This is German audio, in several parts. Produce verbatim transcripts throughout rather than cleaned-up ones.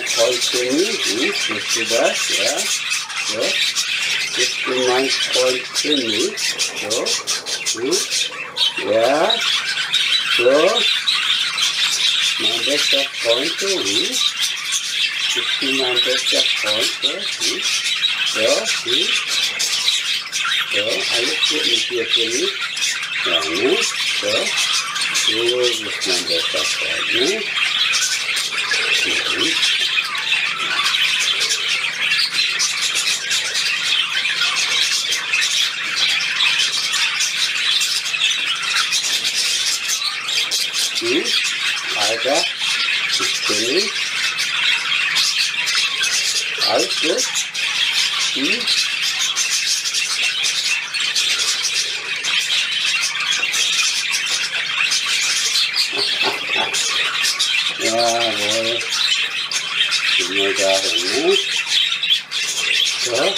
mein Freund Timmy, hm, siehst du das, ja, so, bist du mein Freund Timmy, so, hm, ja, so, mein bester Freund, so, hm, bist du mein bester Freund, so, hm, so, hm, so, alles gut mit dir, Timmy, ja, ne, so, du bist mein bester Freund, ne, mhm. Hm, Alter, ich kenne dich. Alles gut? Hm? Jawohl. Gehen wir dahin, ne? So.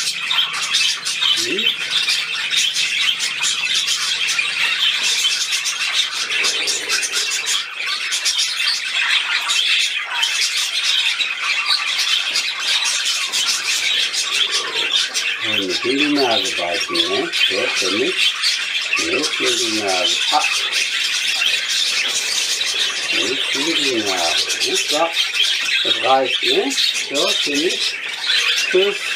Hm? Und nicht in die Nase beißen, ne? So, für mich. Nicht in die Nase. Ah. Nicht in die Nase. Ne? So, das reicht, ne? So, für mich. Tschüss.